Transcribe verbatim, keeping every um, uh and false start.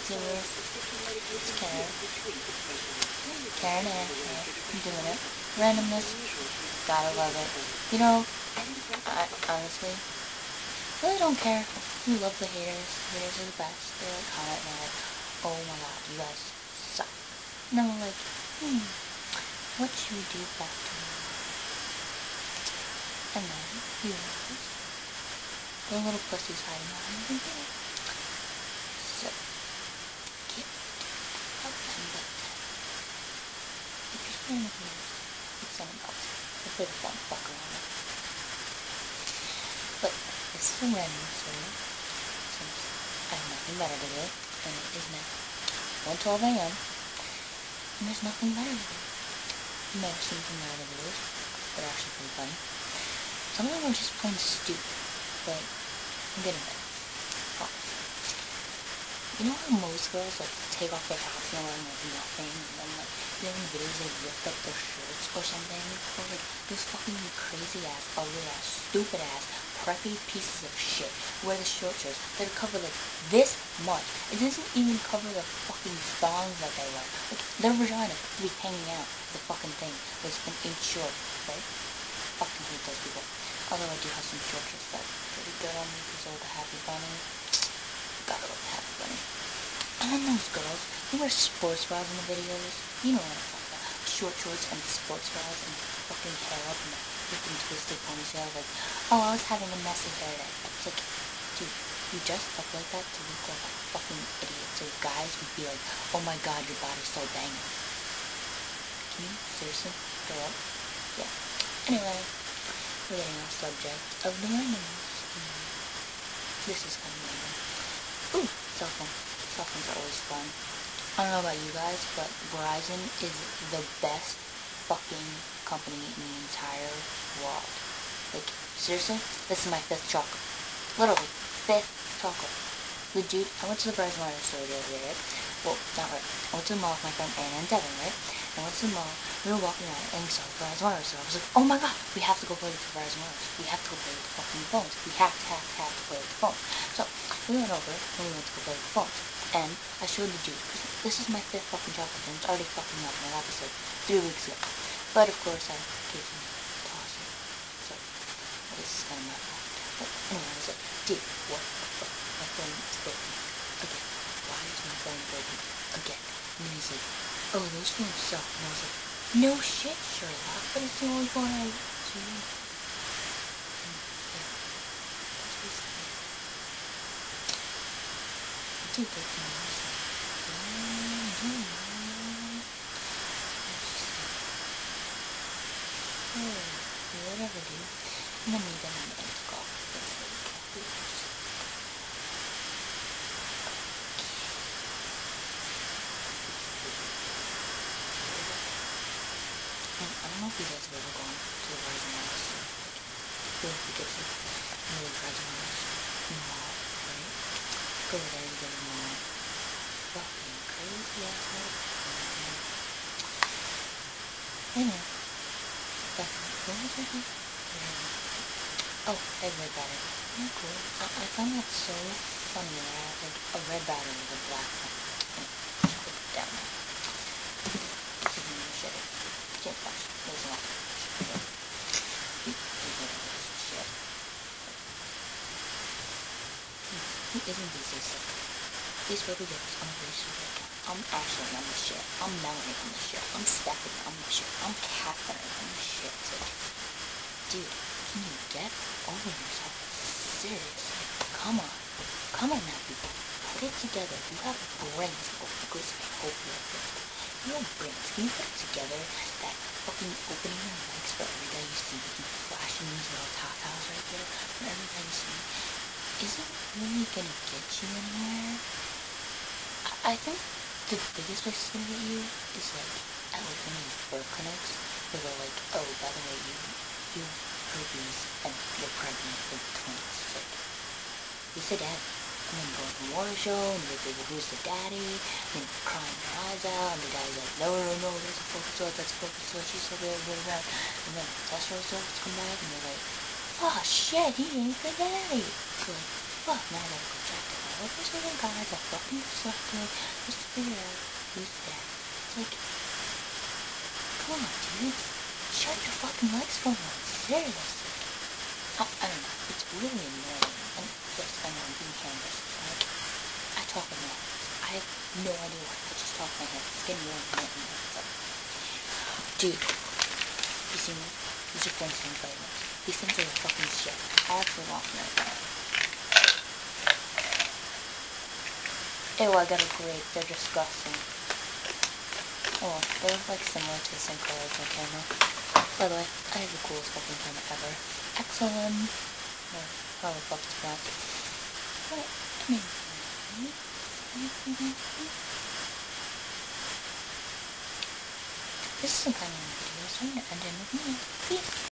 YouTubers. It's Karen. Karen and I'm doing it. Randomness. Gotta love it. You know, I honestly really don't care. You love the haters. Haters are the best. They like comment and they're like, oh my god, you guys suck. And I'm like, hmm, what should we do back to me? And then you realize the little pussy's hiding behind the computer. So, get up and let if you're playing with yours, it's seven bucks. It's a fun fuck around it. But it's still random, so since I have nothing better to do, and it is now one twelve a m and there's nothing better to do. You may have seen some of the videos. They're actually pretty funny. Some of them are just plain stupid, but I'm getting there. Oh. You know how most girls like take off their hats and they're wearing like nothing, and then like you know in the videos they lift up their shirts or something, or like those fucking crazy ass, ugly ass, stupid ass, preppy pieces of shit wear the short shirts that are covered like this much. It doesn't even cover the fucking thongs that they wear. Like their vagina could be hanging out the fucking thing was an inch short, right? Fucking hate those people. Although I do have some short shirts that are pretty good on me because of the Happy Bunny. Gotta love the Happy Bunny. And then those girls, they wear sports bras in the videos. You know what I'm talking about. Short shorts and sports bras and fucking hair up and freaking twisted ponytail. Like, oh, I was having a messy hair day. It's like, dude, you dress up like that to look like a fucking idiot. So guys would be like, oh my god, your body's so banging. Can you seriously go up? Yeah. Anyway, we're getting off subject of the randomness. This is kind of random. Ooh, cell phone. Cell phones are always fun. I don't know about you guys, but Verizon is the best fucking company in the entire world. Like, seriously? This is my fifth chocolate. Literally, fifth chocolate. The dude, I went to the Verizon Wireless store the other day, right? Well, not right. I went to the mall with my friend Anna and Devin, right? I went to the mall, we were walking around, and we saw the Verizon Wireless store. I was like, oh my god, we have to go play with the Verizon Wireless. We have to go play with the fucking phones. We have to, have to, have to play with the phones. So, we went over, and we went to go play with the phones. And I showed the dude, because this is my fifth fucking chocolate, and it's already fucking up, and I got this like three weeks ago. But of course, I gave him a toss it. So, this is kind of my fault. But anyway, I was like, dude, what the fuck? My phone is broken again. Why is my phone broken again? And then he's like, oh, those phones suck. And I was like, no shit, Sherlock, but it's the only phone I use. And yeah, that's basically it. Dude, they can use that. Oh, whatever, dude. And then we then I'm going to go. That's what we can't do. Just and I don't know if you guys have ever gone to the Verizon Wireless store. Like, if you get to you know, the Verizon Wireless mall, right? Go there, you get a mall. Fucking crazy asshole. Anyway, back on what was I doing? Oh, I have red battery. Oh, cool. I, I found that so funny that I have like a red battery with a black one. Just put it down there. This is gonna shit it. Can't flash. There's not. Shit. Who isn't these so sick? These rubber girls on a really super account. I'm actually on the shit. I'm Melanie on the shit. I'm Stephanie on the shit. I'm Catherine on the shit. So, dude, can you get over yourself? Seriously. Come on. Come on now, people. Put it together. You have brains. Of course, I hope you have brains. You have brains. Can you put it together that fucking opening your legs for every guy you see with you flashing these little tatas right there for every guy you see isn't really gonna get you anywhere? I, I think the biggest place it's gonna get you is like at like one of these birth clinics where they're like, oh, by the way, you you have herpes and you're pregnant with twins. It's like, who's the daddy? And then go to the water show and they're like, who's the daddy? And then you're crying your eyes out and the daddy's like, no, no, no, that's a focus source, that's a focus source, she's so blah, blah, blah. And then the test results come back and they're like, oh shit, he ain't the daddy. So like, fuck, now I gotta go check it out. every single guy that fucking selected just to figure out who's dead. It's like, come on, dude. Shut your fucking legs for once. Seriously. I, I don't know. It's really annoying. And yes, I know I'm being candid. Like, I talk with my hands. I have no idea why. I just talk with my hands. It's getting more annoying. So, dude. You see me? These are Flintstone vitamins. These things are fucking shit. I actually want them right now. Ew, I got a grape. They're disgusting. Oh, they look like similar to the same color as my camera. By the way, I have the coolest fucking camera ever. X L M. No, how the fuck is that? But, I mean, this is some kind of video, so I'm gonna end it with me. Peace.